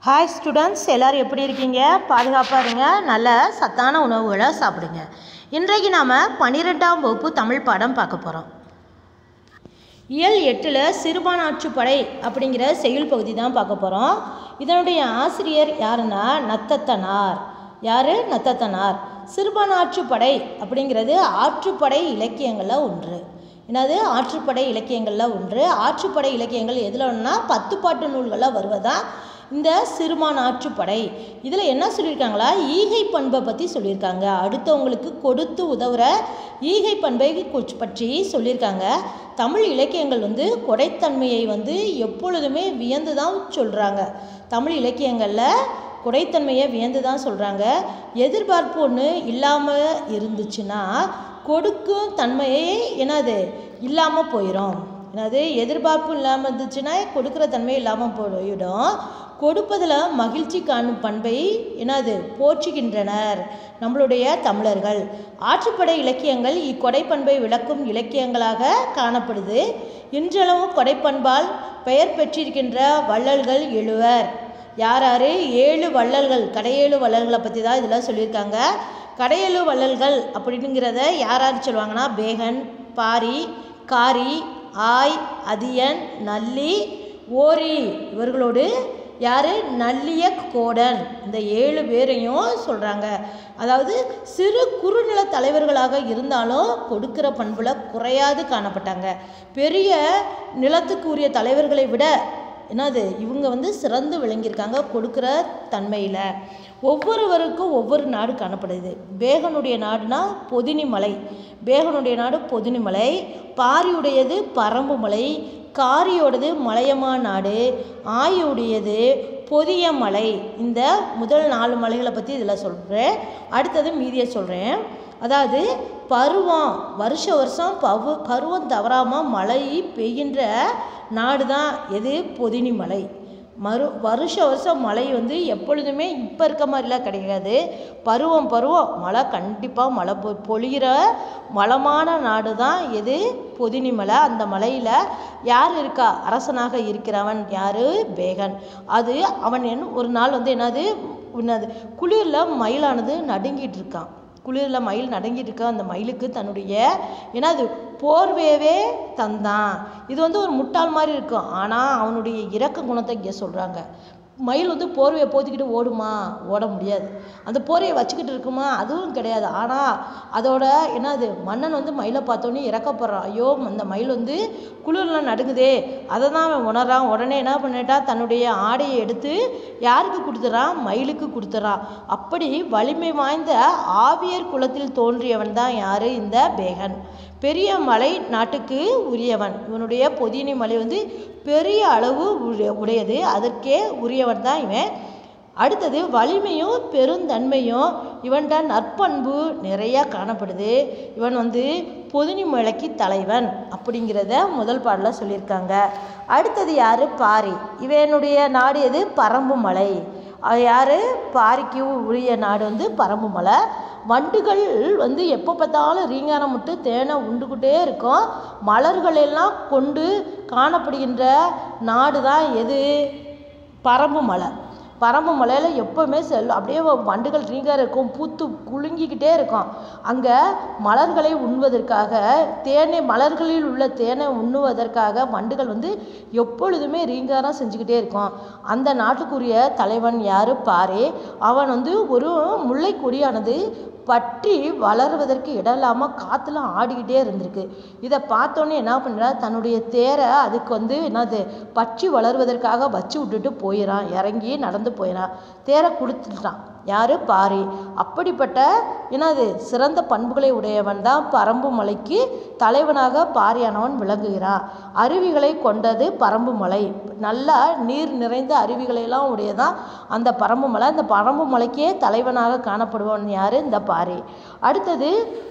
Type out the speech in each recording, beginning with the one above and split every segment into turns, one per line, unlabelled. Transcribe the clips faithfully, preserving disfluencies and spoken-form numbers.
Hi students, எல்லோரும் எப்படி இருக்கீங்க? பாதுகாப்பாக இருங்க, நல்ல சத்தான உணவுகளை சாப்பிடுங்க. இன்றைக்கு நாம் பன்னிரெண்டாம் வகுப்பு தமிழ் பாடம் பார்க்க போகிறோம். இயல் எட்டில் சிறுபான்ஆற்றுப்படை அப்படிங்கிற செய்யுள் பகுதி தான் பார்க்க போகிறோம். இதனுடைய ஆசிரியர் யாருன்னா நத்தத்தனார். யார்? நத்தத்தனார். சிறுபான்ஆற்றுப்படை அப்படிங்கிறது ஆற்றுப்படை இலக்கியங்களில் ஒன்று. என்னது? ஆற்றுப்படை இலக்கியங்களில் ஒன்று. ஆற்றுப்படை இலக்கியங்கள் எதில் ஒன்றுனா பத்து பாட்டு நூல்களில் வருவதான் இந்த சிறுபான்ஆற்றுப்படை. இதில் என்ன சொல்லியிருக்காங்களா, ஈகை பண்பை பற்றி சொல்லியிருக்காங்க. அடுத்தவங்களுக்கு கொடுத்து உதவுற ஈகை பண்பை பற்றி சொல்லியிருக்காங்க. தமிழ் இலக்கியங்கள் வந்து கொடைத்தன்மையை வந்து எப்பொழுதுமே வியந்து தான் சொல்கிறாங்க. தமிழ் இலக்கியங்களில் கொடைத்தன்மையை வியந்து தான் சொல்கிறாங்க. எதிர்பார்ப்பு ஒன்று இல்லாமல் இருந்துச்சுன்னா கொடுக்கும் தன்மையை என்னது இல்லாமல் போயிடும். என்னது? எதிர்பார்ப்பு இல்லாமல் இருந்துச்சுன்னா கொடுக்குற தன்மை இல்லாமல் போயிடும். கொடுப்பதில் மகிழ்ச்சி காணும் பண்பை என்னது போற்றுகின்றனர் நம்மளுடைய தமிழர்கள். ஆற்றுப்படை இலக்கியங்கள் இக்கொடைப்பண்பை விளக்கும் இலக்கியங்களாக காணப்படுது. இன்றளவும் கொடைப்பண்பால் பெயர் பெற்றிருக்கின்ற வள்ளல்கள் எழுவர். யார் யார்? ஏழு வள்ளல்கள், கடையேழு வள்ளல்களை பற்றி தான் இதில் சொல்லியிருக்காங்க. கடையேழு வள்ளல்கள் அப்படிங்கிறத யார் யார் சொல்லுவாங்கன்னா பேகன், பாரி, காரி, ஆய், அதியன், நல்லி, ஓரி. இவர்களோடு யார்? நல்லிய கோடன். இந்த ஏழு பேரையும் சொல்கிறாங்க. அதாவது சிறு குறுநில தலைவர்களாக இருந்தாலும் கொடுக்கிற பண்புல குறையாது காணப்பட்டாங்க. பெரிய நிலத்துக்கு உரிய தலைவர்களை விட என்னது இவங்க வந்து சிறந்து விளங்கியிருக்காங்க கொடுக்குற தன்மையில். ஒவ்வொருவருக்கும் ஒவ்வொரு நாடு காணப்படுது. பேகனுடைய நாடுனா பொதினி மலை. பேகனுடைய நாடு பொதினி மலை. பாரியுடையது பரம்பு மலை. காரியோடது மலையமா நாடு. ஆயுடையது பொதிய மலை. இந்த முதல் நாலு மலைகளை பற்றி இதில் சொல்கிறேன். அடுத்தது மீதியை சொல்கிறேன். அதாவது பருவம் வருஷ வருஷம் பவு பருவம் தவறாமல் மழை பெய்கின்ற நாடு தான் எது? பொதினி மலை. மறு வருஷ வருஷம் மழை வந்து எப்பொழுதுமே இப்போ இருக்க மாதிரிலாம் கிடையாது. பருவம் பருவம் மழை கண்டிப்பாக மழை பொ பொழிகிற வளமான நாடு தான் எது? பொதினி மலை. அந்த மலையில் யார் இருக்கா? அரசனாக இருக்கிறவன் யார்? பேகன். அது அவன் என் ஒரு நாள் வந்து என்னது என்னது குளிரில் மயிலானது நடுங்கிட்டு இருக்கான். குளிரில் மயில் நடுங்கிட்டு இருக்க அந்த மயிலுக்கு தன்னுடைய என்னது போர்வையவே தந்தான். இது வந்து ஒரு முட்டாள் மாதிரி இருக்கும். ஆனால் அவனுடைய இரக்க குணத்தை இங்கே சொல்கிறாங்க. மயில் வந்து போர்வையை போத்திக்கிட்டு ஓடுமா? ஓட முடியாது. அந்த போர்வையை வச்சுக்கிட்டு இருக்குமா? அதுவும் கிடையாது. ஆனால் அதோட என்னது மன்னன் வந்து மயிலை பார்த்தோன்னே இறக்கப்படுறான். ஐயோ அந்த மயில் வந்து குளிரில் நடுங்குதே. அதை தான் அவன் உணர்றான். உடனே என்ன பண்ணிட்டா, தன்னுடைய ஆடையை எடுத்து யாருக்கு கொடுத்துறான்? மயிலுக்கு கொடுத்துறான். அப்படி வலிமை வாய்ந்த ஆவியர் குலத்தில் தோன்றியவன் தான் யார்? இந்த பேகன். பெரிய மலை நாட்டுக்கு உரியவன். இவனுடைய பொதினி மலை வந்து பெரிய அளவு உடையது. அதற்கே உரியவன் தான் இவன். அடுத்தது வலிமையும் பெருந்தன்மையும் இவன்ட நற்பண்பு நிறையா காணப்படுது. இவன் வந்து பொதினி மலைக்கு தலைவன் அப்படிங்கிறத முதல் பாடலில் சொல்லியிருக்காங்க. அடுத்தது யார்? பாரி. இவனுடைய நாடு எது? பரம்பு மலை. அது யார்? பாரிக்கு உரிய நாடு வந்து பரம்பு மலை. வண்டுகள் வந்து எப்போ பார்த்தாலும் ரீங்காரம் விட்டு தேனை உண்டுக்கிட்டே இருக்கும். மலர்கள் எல்லாம் கொண்டு காணப்படுகின்ற நாடு தான் எது? பரம்பு மலை. பரம்பு மலையில் எப்போவுமே செல் அப்படியே வண்டுகள் ரீங்காரம் இருக்கும், பூத்து குலுங்கிக்கிட்டே இருக்கும். அங்கே மலர்களை உண்ணுவதற்காக தேனை மலர்களில் உள்ள தேனை உண்ணுவதற்காக வண்டுகள் வந்து எப்பொழுதுமே ரீங்காரம் செஞ்சுக்கிட்டே இருக்கும். அந்த நாட்டுக்குரிய தலைவன் யார்? பாரி. அவன் வந்து ஒரு முல்லை கொடியானது பற்றி வளருவதற்கு இடம் இல்லாமல் காற்றுல ஆடிக்கிட்டே இருந்திருக்கு. இதை பார்த்தோன்னே என்ன பண்ணுறா, தன்னுடைய தேரை அதுக்கு வந்து என்னது பற்றி வளருவதற்காக வச்சு விட்டுட்டு போயிடான். இறங்கி நடந்து போயிடான். தேரை கொடுத்துட்டான். யார்? பாரி. அப்படிப்பட்ட என்னது சிறந்த பண்புகளை உடையவன் தான் பரம்பு மலைக்கு தலைவனாக பாரியானவன் விளங்குகிறான். அருவிகளை கொண்டது பரம்பு மலை. நல்லா நீர் நிறைந்த அருவிகளையெல்லாம் உடையதான் அந்த பரம்பு மலை. அந்த பரம்பு மலைக்கே தலைவனாக காணப்படுவன் யார்? இந்த பாரி. அடுத்தது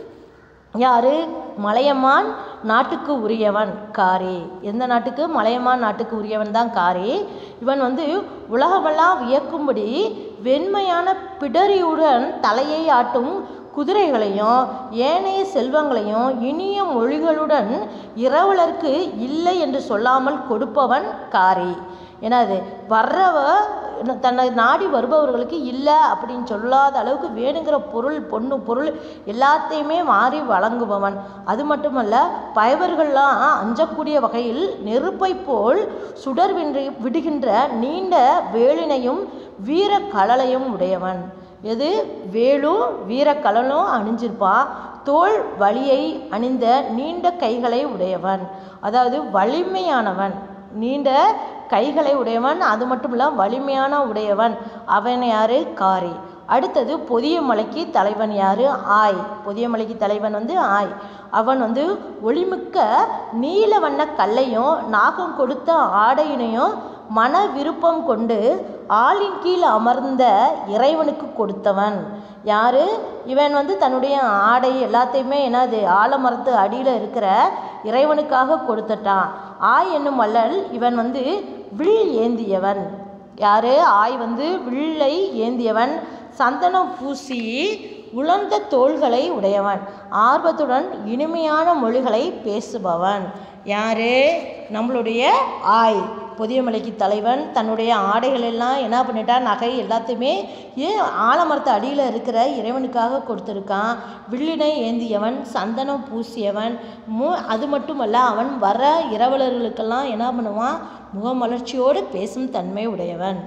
யார்? மலையமான் நாட்டுக்கு உரியவன் காரி. எந்த நாட்டுக்கு? மலையமான் நாட்டுக்கு உரியவன் தான் காரி. இவன் வந்து உலகமெல்லாம் வியக்கும்படி வெண்மையான பிடரியுடன் தலையை ஆட்டும் குதிரைகளையும் ஏனைய செல்வங்களையும் இனிய மொழிகளுடன் இரவலருக்கு இல்லை என்று சொல்லாமல் கொடுப்பவன் காரி. என்னது வர்றவ தன்னை நாடி வருபவர்களுக்கு இல்லை அப்படின்னு சொல்லாத அளவுக்கு வேணுங்கிற பொருள் பொண்ணு பொருள் எல்லாத்தையுமே மாறி வழங்குபவன். அது மட்டுமல்ல, பயவர்கள்லாம் அஞ்சக்கூடிய வகையில் நெருப்பை போல் சுடர் விடுகின்ற நீண்ட வேலினையும் வீர கழலையும் உடையவன். எது வேலும் வீர கழலும் அணிஞ்சிருப்பான். தோல் வலியை அணிந்த நீண்ட கைகளை உடையவன், அதாவது வலிமையானவன், நீண்ட கைகளை உடையவன். அது மட்டும் இல்லை, வலிமையான உடையவன். அவன் யாரு? காரி. அடுத்தது பொதிய மலைக்கு தலைவன் யாரு? ஆய். பொதிய மலைக்கு தலைவன் வந்து ஆய். அவன் வந்து ஒளிமிக்க நீல வண்ண கல்லையும் நாகம் கொடுத்த ஆடையினையும் மன விருப்பம் கொண்டு ஆளின் கீழ் அமர்ந்த இறைவனுக்கு கொடுத்தவன். யாரு? இவன் வந்து தன்னுடைய ஆடை எல்லாத்தையுமே என்னது ஆலமரத்து அடியில் இருக்கிற இறைவனுக்காக கொடுத்துட்டான். ஆய் என்னும் வள்ளல் இவன் வந்து வில் ஏந்தியவன். யாரு? ஆய் வந்து வில்லை ஏந்தியவன். சந்தனம் பூசி உலர்ந்த தோள்களை உடையவன். ஆர்வத்துடன் இனிமையான மொழிகளை பேசுபவன். யாரு? நம்மளுடைய ஆய். பொதியமலைக்கு தலைவன் தன்னுடைய ஆடைகள் எல்லாம் என்ன பண்ணிட்டா, நகை எல்லாத்தையுமே ஏன் ஆலமரத்து அடியில் இருக்கிற இறைவனுக்காக கொடுத்துருக்கான். வில்லினை ஏந்தியவன், சந்தனம் பூசியவன். மு அது மட்டுமல்ல, அவன் வர இரவலர்களுக்கெல்லாம் என்ன பண்ணுவான்? முகமலர்ச்சியோடு பேசும் தன்மை உடையவன்.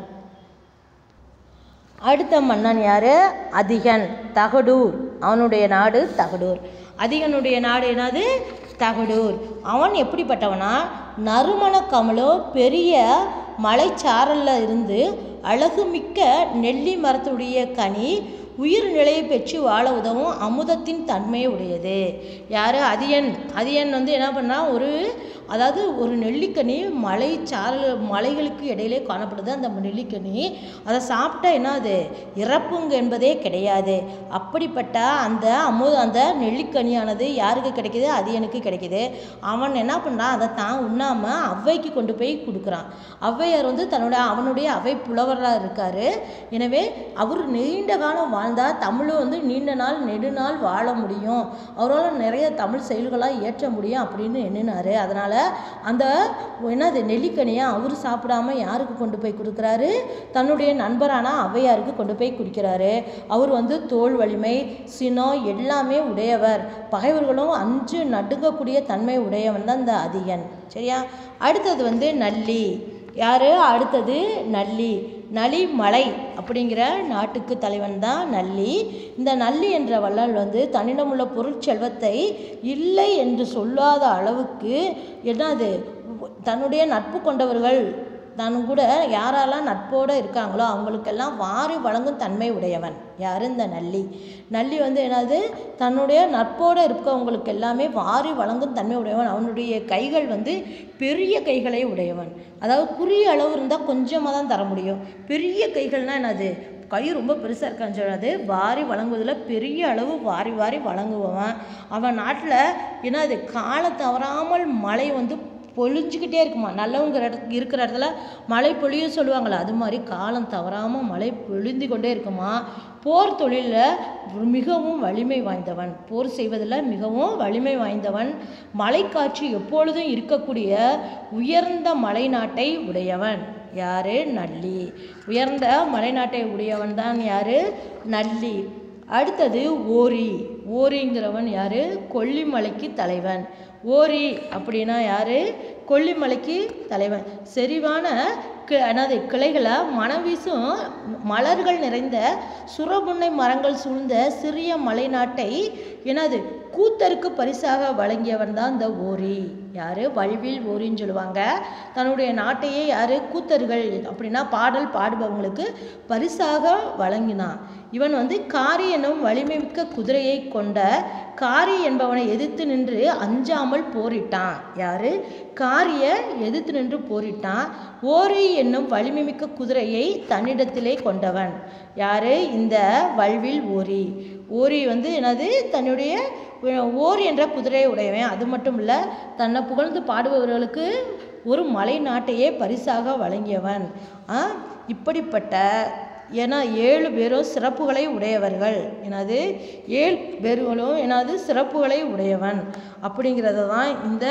அடுத்த மன்னன் யாரு? அதிகன். தகடூர். அவனுடைய நாடு தகடூர். அதிகனுடைய நாடு என்னது? தகடூர். அவன் எப்படிப்பட்டவனா? நறுமண கமலோ பெரிய மலைச்சாரல்ல இருந்து அழகுமிக்க நெல்லி மரத்துடைய கனி உயிர் நிலையை பெற்று வாழ உதவும் அமுதத்தின் தன்மை உடையது. யார்? அதியன். அதியன் வந்து என்ன பண்ணால், ஒரு அதாவது ஒரு நெல்லிக்கனி மலை சாரல் மலைகளுக்கு இடையிலே காணப்படுது. அந்த நெல்லிக்கனி அதை சாப்பிட்டா என்ன, அது இறப்புங்க என்பதே கிடையாது. அப்படிப்பட்ட அந்த அமு அந்த நெல்லிக்கனியானது யாருக்கு கிடைக்கிது? அதியனுக்கு கிடைக்கிது. அவன் என்ன பண்ணுறான், அதை தான் உண்ணாமல் அவ்வைக்கு கொண்டு போய் கொடுக்குறான். ஔவையார் வந்து தன்னோட அவனுடைய அவை புலவராக இருக்கார். எனவே அவர் நீண்ட காலம் வாழ்ந்தால் தமிழும் வந்து நீண்ட நாள் நெடுநாள் வாழ முடியும், அவரால் நிறைய தமிழ் செயல்களாக இயற்ற முடியும் அப்படின்னு எண்ணினார். அதனால் அந்த என்னது நெல்லிக்கனியை அவர் சாப்பிடாம யாருக்கு கொண்டு போய் கொடுக்குறாரு? தன்னுடைய நண்பரான ஔவையாருக்கு கொண்டு போய் குடிக்கிறாரு. அவர் வந்து தோல் வலிமை, சினம் எல்லாமே உடையவர். பகைவர்களும் அஞ்சு நடுங்கக்கூடிய தன்மை உடையவன் தான் இந்த அதியன். சரியா? அடுத்தது வந்து நல்லி. யார்? அடுத்தது நல்லி. நலிமலை அப்படிங்கிற நாட்டுக்கு தலைவன் தான் நல்லி. இந்த நல்லி என்ற வள்ளல் வந்து தன்னிடமுள்ள பொருட்செல்வத்தை இல்லை என்று சொல்லாத அளவுக்கு என்னது தன்னுடைய நட்பு கொண்டவர்கள் தான் கூட யாரெல்லாம் நட்போடு இருக்காங்களோ அவங்களுக்கெல்லாம் வாரி வழங்கும் தன்மை உடையவன். யார்? இந்த நல்லி. நல்லி வந்து என்னது தன்னுடைய நட்போடு இருக்கவங்களுக்கு எல்லாமே வாரி வழங்கும் தன்மை உடையவன். அவனுடைய கைகள் வந்து பெரிய கைகளை உடையவன். அதாவது குறிய அளவு இருந்தால் கொஞ்சமாக தான் தர முடியும். பெரிய கைகள்னால் என்னது, கை ரொம்ப பெருசாக இருக்கான்னு சொல்லாது, வாரி வழங்குவதில் பெரிய அளவு வாரி வாரி வழங்குவான். அவன் நாட்டில் என்னது காலம் தவறாமல் மழை வந்து பொழிஞ்சிக்கிட்டே இருக்குமா. நல்லவங்க இருக்கிற இடத்துல மழை பொழிய சொல்லுவாங்களே, அது மாதிரி காலம் தவறாமல் மழை பொழிந்து கொண்டே இருக்குமா. போர் தொழிலில் மிகவும் வலிமை வாய்ந்தவன். போர் செய்வதில் மிகவும் வலிமை வாய்ந்தவன். மலைக்காட்சி எப்பொழுதும் இருக்கக்கூடிய உயர்ந்த மலை நாட்டை உடையவன். யார்? நல்லி. உயர்ந்த மலை நாட்டை உடையவன் தான் யார்? நல்லி. அடுத்தது ஓரி. ஓரிங்கிறவன் யார்? கொல்லிமலைக்கு தலைவன். ஓரி அப்படின்னா யார்? கொல்லிமலைக்கு தலைவன். செறிவான கி என்னது கிளைகளை மனம் வீசும் மலர்கள் நிறைந்த சுரபுன்னை மரங்கள் சூழ்ந்த சிறிய மலை நாட்டை என்னது கூத்தருக்கு பரிசாக வழங்கியவன் தான் இந்த ஓரி. யார்? வல்வில் ஓரின்னு சொல்லுவாங்க. தன்னுடைய நாட்டையே யார்? கூத்தர்கள் அப்படின்னா பாடல் பாடுபவங்களுக்கு பரிசாக வழங்கினான். இவன் வந்து காரி என்னும் வலிமை மிக்க குதிரையை கொண்ட காரி என்பவனை எதிர்த்து நின்று அஞ்சாமல் போரிட்டான். யார்? காரியை எதிர்த்து நின்று போரிட்டான். ஓரி என்னும் வலிமை மிக்க குதிரையை தன்னிடத்திலே கொண்டவன். யார்? இந்த வல்வில் ஓரி. ஓரி வந்து என்னது தன்னுடைய ஓரி என்ற குதிரையை உடையவன். அது மட்டும் இல்லை, தன்னை புகழ்ந்து பாடுபவர்களுக்கு ஒரு மலை நாட்டையே பரிசாக வழங்கியவன். இப்படிப்பட்ட ஏன்னா ஏழு பேரும் சிறப்புகளை உடையவர்கள். என்னது ஏழு பேர்களும் என்னது சிறப்புகளை உடையவன் அப்படிங்கிறத தான் இந்த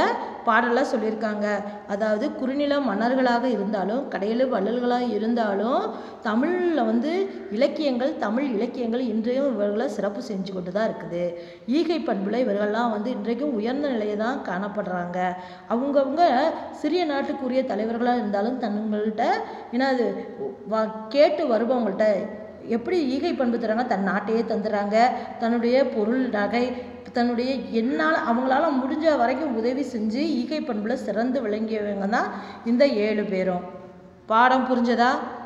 பாடலாக சொல்லியிருக்காங்க. அதாவது குறுநில மன்னர்களாக இருந்தாலும் கடையில் வள்ளல்களாக இருந்தாலும் தமிழில் வந்து இலக்கியங்கள் தமிழ் இலக்கியங்கள் இன்றையும் இவர்களை சிறப்பு செஞ்சு கொண்டு தான் இருக்குது. ஈகை பண்பில் இவர்கள்லாம் வந்து இன்றைக்கும் உயர்ந்த நிலையை தான் காணப்படுறாங்க. அவங்கவுங்க சிறிய நாட்டுக்குரிய தலைவர்களாக இருந்தாலும் தங்கள்கிட்ட என்னது கேட்டு வருபவங்கள்ட்ட எப்படி ஈகை பண்பு தராங்க, தன் நாட்டையே தந்துடுறாங்க. தன்னுடைய பொருள் நகை தன்னுடைய என்னால் அவங்களால முடிஞ்ச வரைக்கும் உதவி செஞ்சு ஈகை பண்பில் சிறந்து விளங்கியவங்க தான் இந்த ஏழு பேரும். பாடம் புரிஞ்சதா?